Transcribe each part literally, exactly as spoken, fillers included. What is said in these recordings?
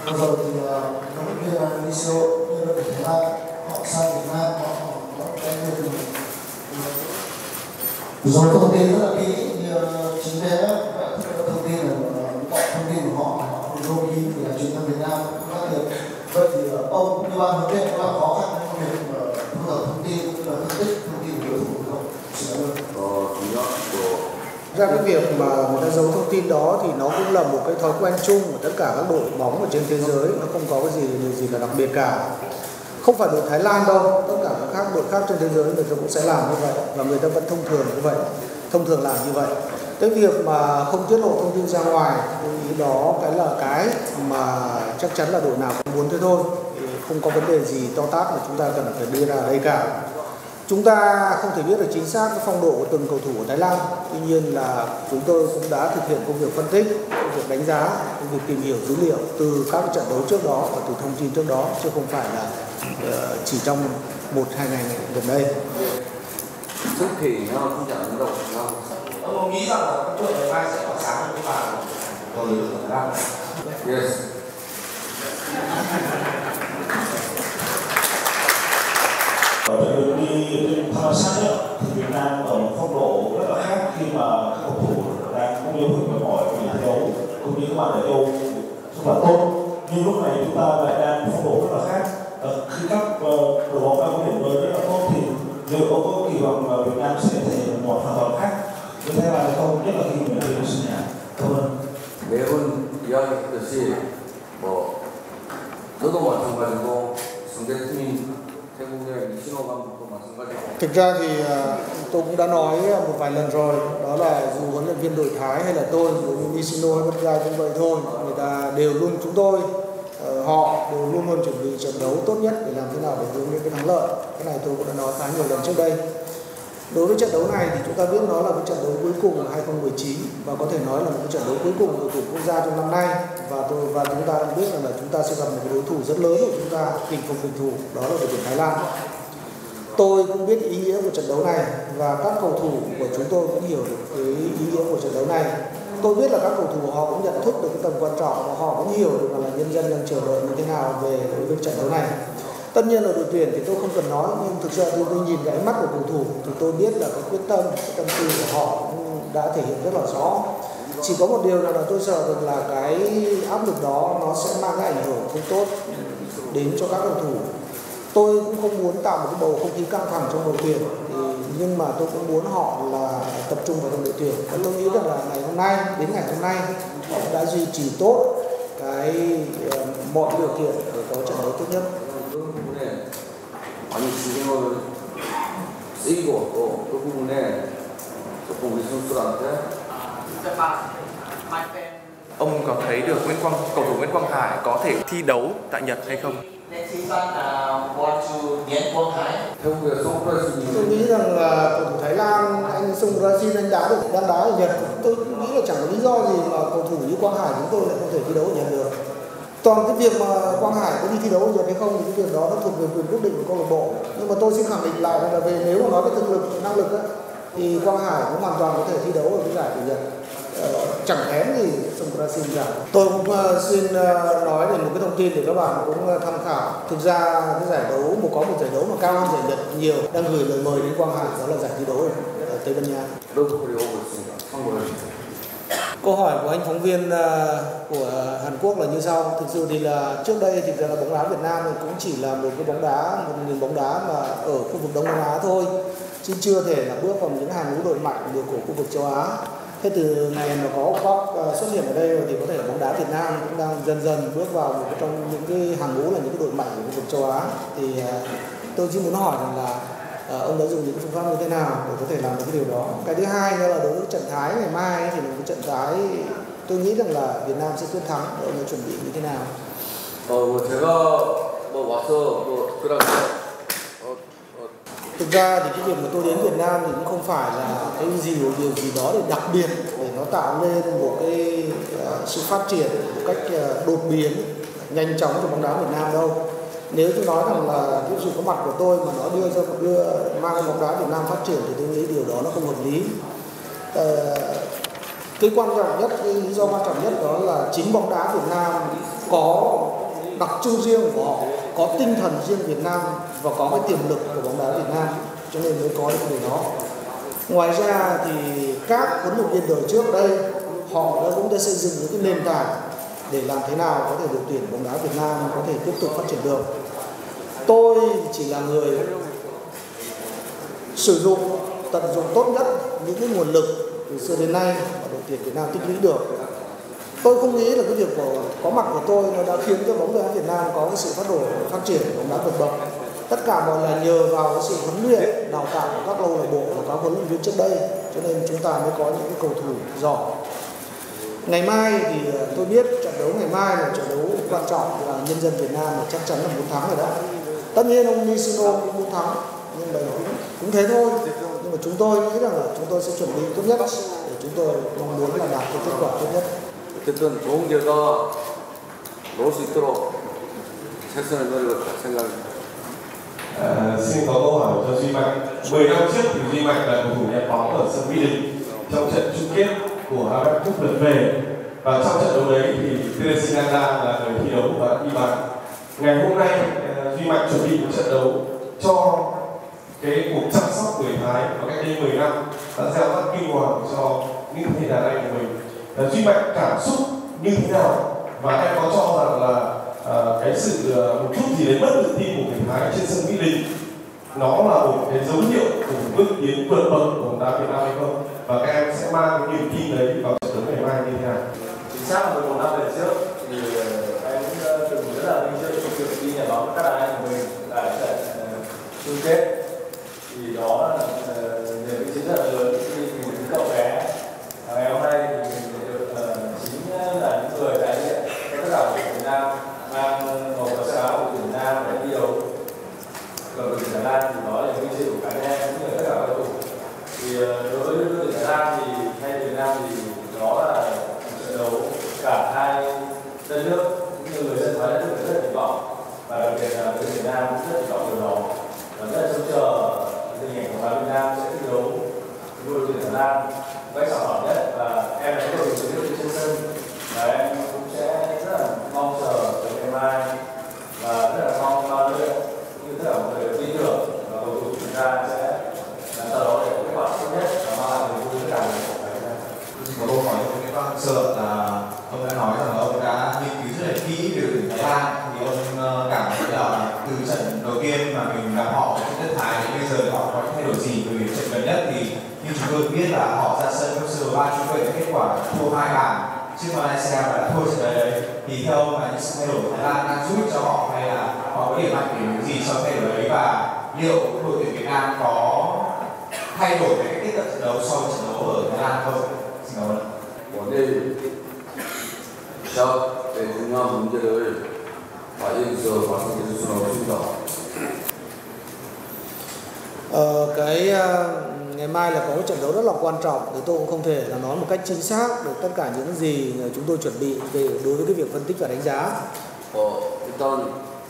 Vừa rồi thì huấn luyện viên Nishio như đội tuyển Thái Lan họ sang Việt Nam họ họ đánh được rồi thông tin rất là kỹ như chính thế thông tin là thông tin của họ họ không ghi về truyền thông Việt Nam các điều. Vậy thì ông như ban huấn luyện có là khó khăn trong việc thu thập thông tin cũng là phân tích thông tin của đối thủ không? Ờ, ra cái việc mà người ta giấu thông tin đó thì nó cũng là một cái thói quen chung của tất cả các đội bóng ở trên thế giới, nó không có cái gì điều gì là đặc biệt cả. Không phải đội Thái Lan đâu, tất cả các đội khác trên thế giới người ta cũng sẽ làm như vậy và người ta vẫn thông thường như vậy, thông thường làm như vậy. Cái việc mà không tiết lộ thông tin ra ngoài, tôi nghĩ đó cái là cái mà chắc chắn là đội nào cũng muốn thế thôi, không có vấn đề gì to tát mà chúng ta cần phải đưa ra ở đây cả. Chúng ta không thể biết được chính xác cái phong độ của từng cầu thủ của Thái Lan. Tuy nhiên là chúng tôi cũng đã thực hiện công việc phân tích, công việc đánh giá, công việc tìm hiểu dữ liệu từ các trận đấu trước đó và từ thông tin trước đó, chứ không phải là uh, chỉ trong một hai ngày gần đây. Trước thì nó không nhận được đâu. Ông nghĩ rằng là các đội ngày mai sẽ có sáng hơn cái bàn của đội tuyển Thái Lan? Yes. Ở trận lượt đi trên Thammasat thì Việt Nam ở một phong độ rất là khác khi mà các cầu thủ đang có nhiều hình mệt mỏi vì thi đấu cũng như các bạn ở châu rất là tốt, nhưng lúc này chúng ta lại đang phong độ rất là khác. Ờ, khi các đội bóng đang có điểm rơi rất là tốt thì liệu ông có kỳ vọng Việt Nam sẽ thể hiện một hoàn toàn khác như thế là không, nhất là khi mình đi sân nhà? Cảm ơn. 매번 이야기했듯이 뭐 저도 마찬가지고 상대팀이 태국의 이신호 감독도 마찬가지고. Thực ra thì tôi cũng đã nói một vài lần rồi, đó là dù huấn luyện viên đội Thái hay là tôi, dù Nishino hay bất gia cũng vậy thôi, người ta đều luôn chúng tôi, họ đều luôn luôn chuẩn bị trận đấu tốt nhất để làm thế nào để hướng đến cái thắng lợi. Cái này tôi cũng đã nói khá nhiều lần trước đây. Đối với trận đấu này thì chúng ta biết nó là cái trận đấu cuối cùng là hai không một chín và có thể nói là một cái trận đấu cuối cùng của đội tuyển quốc gia trong năm nay, và tôi và chúng ta cũng biết rằng là chúng ta sẽ gặp một cái đối thủ rất lớn của chúng ta, kình phục kình thủ, đó là đội tuyển Thái Lan. Tôi cũng biết ý nghĩa của trận đấu này và các cầu thủ của chúng tôi cũng hiểu được cái ý nghĩa của trận đấu này. Tôi biết là các cầu thủ họ cũng nhận thức được cái tầm quan trọng và họ cũng hiểu được là nhân dân đang chờ đợi như thế nào về đối với trận đấu này. Tất nhiên là đội tuyển thì tôi không cần nói, nhưng thực ra tôi, tôi nhìn cái ánh mắt của cầu thủ thì tôi biết là cái quyết tâm, cái tâm tư của họ cũng đã thể hiện rất là rõ. Chỉ có một điều là, là tôi sợ rằng là cái áp lực đó nó sẽ mang cái ảnh hưởng không tốt đến cho các cầu thủ. Tôi cũng không muốn tạo một cái bầu không khí căng thẳng trong đội tuyển, thì, nhưng mà tôi cũng muốn họ là tập trung vào trong đội tuyển. Và tôi nghĩ rằng là ngày hôm nay, đến ngày hôm nay họ đã duy trì tốt cái uh, mọi điều kiện để có trận đấu tốt nhất. 많이 신경을 쓰이고 또 그 부분에 조금 우리 선수들한테. Ông có thấy được Nguyễn Quang cầu thủ Nguyễn Quang Hải có thể thi đấu tại Nhật hay không? Tôi nghĩ rằng là cầu thủ Thái Lan, anh Sung Brazil anh đá được đang đá ở Nhật. Tôi nghĩ là chẳng có lý do gì mà cầu thủ như Quang Hải chúng tôi lại không thể thi đấu ở Nhật được. Toàn cái việc mà Quang Hải có đi thi đấu ở Nhật hay không thì cái việc đó nó thuộc về quyền quyết định của câu lạc bộ. Nhưng mà tôi xin khẳng định lại là về nếu mà nói cái thực lực, năng lực á, thì Quang Hải cũng hoàn toàn có thể thi đấu ở cái giải của Nhật. Ờ, chẳng kém gì Sung Brazil cả. Tôi cũng uh, xin uh, nói về một cái thông tin để các bạn cũng uh, tham khảo. Thực ra cái giải đấu một có một giải đấu mà cao hơn giải Nhật nhiều đang gửi lời mời đến Quang Hải, đó là giải thi đấu ở Tây Ban Nha. Câu hỏi của anh phóng viên của Hàn Quốc là như sau. Thực sự thì là trước đây thì là bóng đá Việt Nam thì cũng chỉ là một cái bóng đá, một nền bóng đá mà ở khu vực Đông Nam Á thôi, chứ chưa thể là bước vào những hàng ngũ đội mạnh được của khu vực châu Á. Thế từ ngày mà có Park xuất hiện ở đây thì có thể bóng đá Việt Nam cũng đang dần dần bước vào một trong những cái hàng ngũ là những cái đội mạnh của khu vực châu Á. Thì tôi chỉ muốn hỏi rằng là À, ông đã dùng những phương pháp như thế nào để có thể làm được cái điều đó. Cái thứ hai nữa là đối với trận Thái ngày mai thì là một trận Thái tôi nghĩ rằng là Việt Nam sẽ quyết thắng. Ông đã chuẩn bị như thế nào? 어, 뭐 제가 뭐 와서 뭐 그런 어, 어. Thực ra thì cái việc mà tôi đến Việt Nam thì cũng không phải là cái gì một điều gì đó để đặc biệt để nó tạo lên một cái uh, sự phát triển một cách uh, đột biến nhanh chóng cho bóng đá Việt Nam đâu. Nếu tôi nói rằng là cái sự có mặt của tôi mà nó đưa ra đưa mang bóng đá Việt Nam phát triển thì tôi nghĩ điều đó nó không hợp lý. Ờ, cái quan trọng nhất, cái lý do quan trọng nhất đó là chính bóng đá Việt Nam có đặc trưng riêng của họ, có tinh thần riêng Việt Nam và có cái tiềm lực của bóng đá Việt Nam, cho nên mới có được điều đó. Ngoài ra thì các huấn luyện viên đời trước đây họ đã cũng đã xây dựng những cái nền tảng để làm thế nào có thể đội tuyển bóng đá Việt Nam có thể tiếp tục phát triển được. Tôi chỉ là người sử dụng, tận dụng tốt nhất những cái nguồn lực từ xưa đến nay mà đội tuyển Việt Nam tích lũy được. Tôi không nghĩ là cái việc của, có mặt của tôi nó đã khiến cho bóng đá Việt Nam có cái sự phát đổi, phát triển bóng đá vượt bậc. Tất cả mọi là nhờ vào cái sự huấn luyện, đào tạo của các câu lạc bộ và các huấn luyện viên trước đây, cho nên chúng ta mới có những cái cầu thủ giỏi. Ngày mai thì tôi biết trận đấu ngày mai là trận đấu quan trọng, là nhân dân Việt Nam là chắc chắn là muốn thắng rồi đó. Tất nhiên ông Nishino cũng muốn thắng, nhưng mà cũng, cũng thế thôi. Nhưng mà chúng tôi nghĩ rằng là chúng tôi sẽ chuẩn bị tốt nhất để chúng tôi mong muốn là đạt cái kết quả tốt nhất. 어쨌든 좋은 결과 넣을 수 있도록 최선의 노력을 생각합니다. À, xin có câu hỏi cho Duy Mạnh. mười năm trước thì Duy Mạnh là cầu thủ nhận bóng ở sân Mỹ Đình trong trận chung kết của a ép ép Cup lượt về, và trong trận đấu đấy thì Teresinanda là người thi đấu và ghi bàn. Ngày hôm nay Duy Mạnh chuẩn bị một trận đấu cho cái cuộc chăm sóc tuổi Thái và cách đây mười năm đã gieo rắc kinh hoàng cho những thế đàn anh của mình. Là Duy Mạnh cảm xúc như thế nào, và em có cho rằng là uh, cái sự uh, một chút gì đấy mất tự tin của người Thái trên sân Mỹ Đình nó là một cái dấu hiệu của bước tiến vượt bậc của bóng đá Việt Nam hay không, và các em sẽ mang cái niềm tin đấy vào trận đấu ngày mai như thế nào? Chính xác là mười một năm về trước thì em cũng từng rất là vinh dự trong việc đi nhà bóng với các đàn anh của mình tại trận chung kết, thì đó là niềm vinh dự rất là lớn khi mình đứng cậu bé. Ngày hôm nay thì mình được chính là những người đại diện cho tất cả đội Việt Nam mang màu cờ áo của Việt Nam để thi đấu cờ đội tuyển Thái Lan, thì đó là vinh dự của cả anh em cũng như tất cả các cầu thủ. Thì đối với đội tuyển Thái Lan thì hay Việt Nam thì đó là trận đấu cả hai đất nước cũng như người dân Thái đất nước rất là kỳ vọng, và đặc biệt là đội Việt Nam cũng rất kỳ vọng điều đó, và rất là trông chờ hình ảnh của Việt Nam sẽ thi đấu với đội tuyển Thái Lan vai trò nhỏ nhất, và em là cầu thủ trực tiếp trên sân, và em cũng sẽ rất là mong chờ tới ngày mai, và rất là mong bao luyện cũng như tất cả mọi người tin tưởng và cầu thủ chúng ta sẽ làm sao đó để có kết quả tốt nhất và mang lại niềm vui tất cả mọi người. Một câu hỏi của Nguyễn Văn Sợ là ông đã nói rằng là ông đã nghiên cứu rất là kỹ về đội tuyển Thái Lan, thì ông cảm thấy là từ trận đầu tiên mà mình gặp họ ở đất Thái đến bây giờ họ có thay đổi gì? Bởi vì trận gần nhất thì như chúng tôi biết là họ ra sân trong sơ ba chung kết kết quả thua hai bàn trước Malaysia và đã thua trận đấy, thì theo ông là những sự thay đổi Thái Lan đang giúp cho họ, hay là họ có điểm mạnh điểm gì trong thay đổi ấy, và liệu đội tuyển Việt Nam có thay đổi cái cách tiếp cận trận đấu so với trận đấu ở Thái Lan không? Xin cảm ơn. 오늘 시합의 중요한 문제를 과정에서 말씀드릴 수는 없습니다. Ờ, cái uh, ngày mai là có một trận đấu rất là quan trọng, thì tôi cũng không thể là nói một cách chính xác được tất cả những gì chúng tôi chuẩn bị về đối với cái việc phân tích và đánh giá. 어, 일단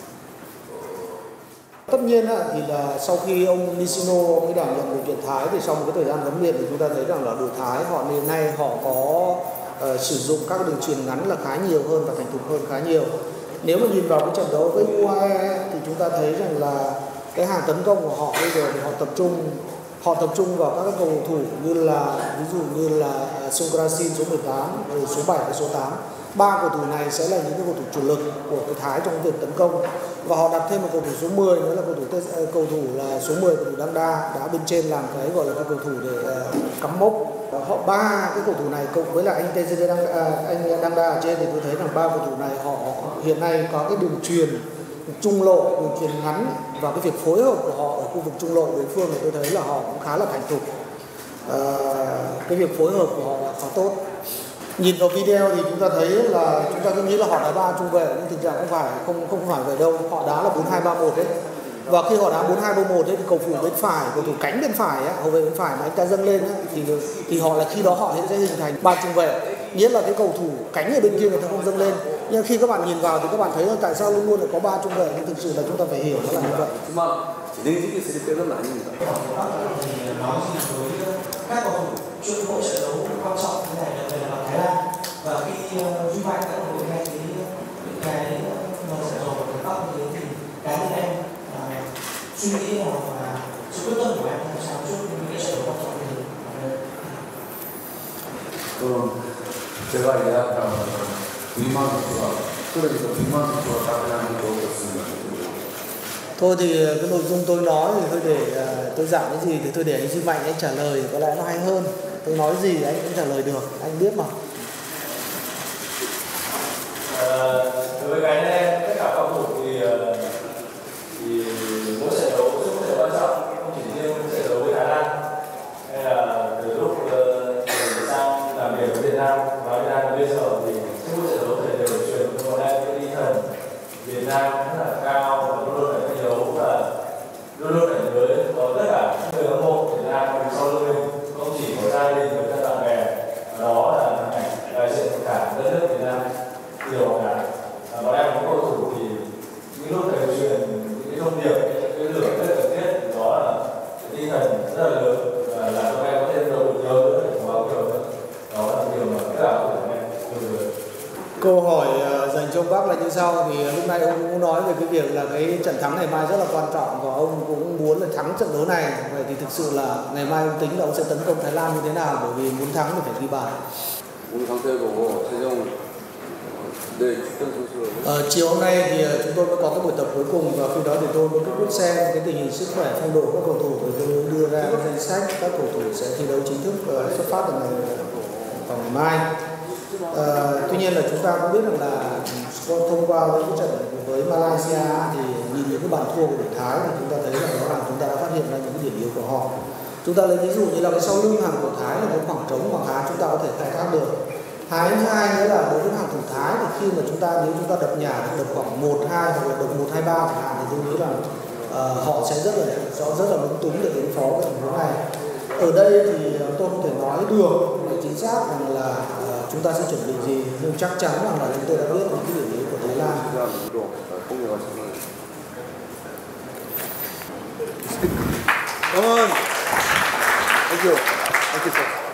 Tất nhiên thì là sau khi ông Nishino ông ấy đảm nhận đội tuyển Thái, thì sau một cái thời gian huấn luyện thì chúng ta thấy rằng là đội Thái họ hiện nay họ có uh, sử dụng các đường chuyền ngắn là khá nhiều hơn và thành thục hơn khá nhiều. Nếu mà nhìn vào cái trận đấu với u a e thì chúng ta thấy rằng là cái hàng tấn công của họ bây giờ thì họ tập trung họ tập trung vào các cầu thủ như là ví dụ như là Songkrasin số mười tám, rồi số bảy và số tám. Ba cầu thủ này sẽ là những cái cầu thủ chủ lực của cái Thái trong việc tấn công, và họ đặt thêm một cầu thủ số mười nữa là cầu thủ cầu thủ là số mười, cầu thủ Đăng Đa đá bên trên làm cái gọi là cái cầu thủ để uh, cắm mốc. Họ ba cái cầu thủ này cộng với là anh tê giê Đăng, uh, anh Đăng Đa ở trên, thì tôi thấy rằng ba cầu thủ này họ hiện nay có cái đường truyền trung lộ, đường truyền ngắn, và cái việc phối hợp của họ ở khu vực trung lộ đối phương thì tôi thấy là họ cũng khá là thành thục. Uh, cái việc phối hợp của họ là khá tốt. Nhìn vào video thì chúng ta thấy là chúng ta cứ nghĩ là họ đá ba trung vệ, nhưng thực ra không phải, không không phải vậy đâu. Họ đá là bốn hai ba một đấy. Và khi họ đá bốn hai ba một đấy thì cầu thủ bên phải, cầu thủ cánh bên phải á, hậu vệ bên phải mà anh ta dâng lên á, thì thì họ là khi đó họ sẽ hình thành ba trung vệ. Nghĩa là cái cầu thủ cánh ở bên kia người ta không dâng lên. Nhưng khi các bạn nhìn vào thì các bạn thấy là tại sao luôn luôn là có ba trung vệ, nhưng thực sự là chúng ta phải hiểu nó là như vậy. 진행직이 있을 때는 아닙니다. Nói gì với các cầu thủ chuyên hỗ trận đấu quan trọng như này là về Thái Lan, và khi Duy Mạnh đã ngồi ngay cái những cái 또는 제가 이야기한 비만 수가 그러니까 비만 수가 답변하는 게 어떻습니까? Thôi thì cái nội dung tôi nói thì thôi để uh, tôi giảng cái gì thì tôi để anh Duy Mạnh anh trả lời có lẽ nó hay hơn. Tôi nói gì anh cũng trả lời được, anh biết mà. Đối với cái này tất cả cầu thủ thì thì mỗi trận đấu rất là quan trọng, không chỉ riêng trận đấu với Thái Lan hay là từ lúc sang làm việc với Việt Nam và Việt Nam bây giờ thì mỗi trận đấu thể đều truyền cho bọn em cái tinh thần Việt Nam rất là cao và luôn luôn phải thi đấu và luôn luôn phải nhớ có tất cả người hâm mộ Việt Nam sau lưng mình, không chỉ có gia đình và các bạn bè, đó là đại diện của cả đất nước Việt Nam nhiều cả bọn em có cầu thủ thì những lúc thầy truyền những cái thông điệp, cái lửa rất cần thiết, đó là cái tinh thần rất là lớn và làm cho em có thêm động lực nhiều nữa để cố gắng nhiều nữa, đó là điều mà tất cả các em đều được. Câu hỏi dành cho ông Bắc là như sau, thì lúc nãy ông cũng nói về cái việc là cái trận thắng ngày mai rất là quan trọng và ông cũng muốn là thắng trận đấu này. Vậy thì thực sự là ngày mai ông tính là ông sẽ tấn công Thái Lan như thế nào, bởi vì muốn thắng thì phải ghi bàn. 오늘 상태 보고 최종 네 축전 선수를 Ờ, chiều hôm nay thì chúng tôi mới có cái buổi tập cuối cùng và khi đó thì tôi mới quyết xem cái tình hình sức khỏe phong độ của các cầu thủ rồi tôi mới đưa ra cái danh sách các cầu thủ sẽ thi đấu chính thức uh, xuất phát từ ngày vào ngày mai. Uh, tuy nhiên là chúng ta cũng biết rằng là thông qua với cái trận với Malaysia thì nhìn những cái bàn thua của đội Thái thì chúng ta thấy rằng đó là chúng ta đã phát hiện ra những cái điểm yếu của họ. Chúng ta lấy ví dụ như là cái sau lưng hàng của Thái là cái khoảng trống khoảng khá chúng ta có thể khai thác được. Thái thứ hai nữa là đối với hàng thủ Thái thì khi mà chúng ta nếu chúng ta đập nhà đập khoảng một hai hoặc là đập một hai ba chẳng hạn thì tôi nghĩ là uh, họ sẽ rất là rất là lúng túng để ứng phó với tình huống này. Ở đây thì tôi không thể nói được chính xác rằng là uh, chúng ta sẽ chuẩn bị gì, nhưng chắc chắn rằng là chúng tôi đã biết những cái điểm yếu của Thái Lan. Cảm ơn. Thank you. Thank you, sir.